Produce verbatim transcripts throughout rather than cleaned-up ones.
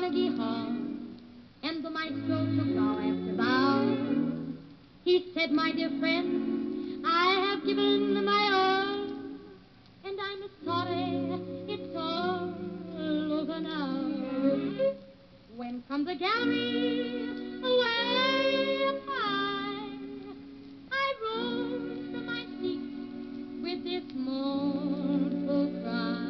Carnegie Hall, and the maestro took bow after bow. He said, my dear friend, I have given my all, and I'm sorry it's all over now. When from the gallery, away up high, I rose from my seat with this mournful cry.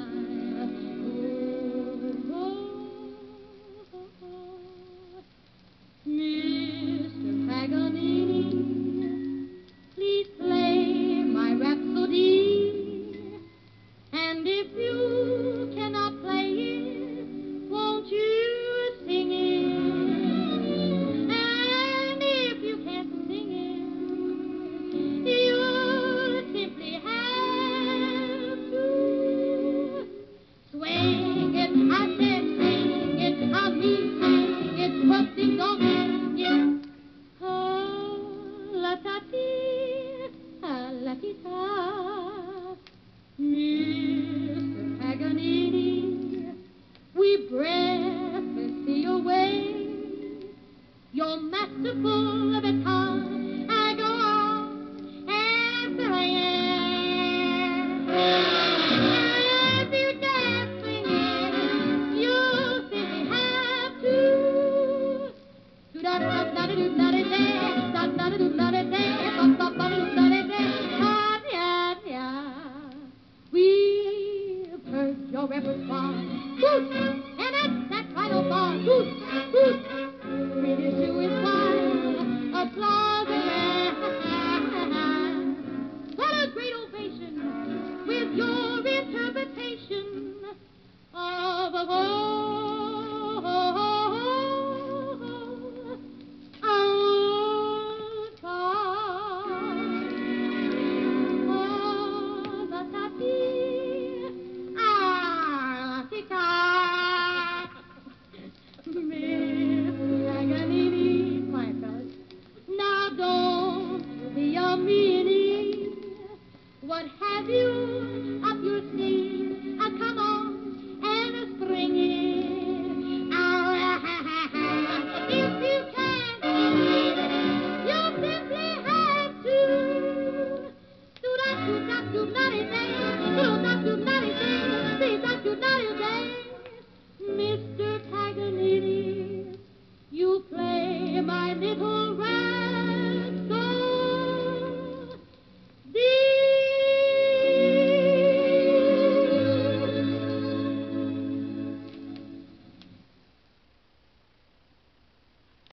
Mister Paganini, please play my Rhapsody, and if you cannot play it, won't you sing it? And if you can't sing it, you simply have to swing it. I said sing it, I mean sing it, but things don't hang it. Oh, la-ta-ti, la-ti-ta. Mister Paganini, we breathlessly await your masterful baton. I go on and playing. If you can't sing it, you simply have to. Do-da-da-da-da-do-da-da-da, da-da-da-do-da-da-da, ba-ba-ba-do-da-da-da, ah-ya-ya. We've heard your repertoire, hoot, and that's that final bar, hoot, hoot. Reissue is wild, applause and what a great ovation with your interpretation of a what have you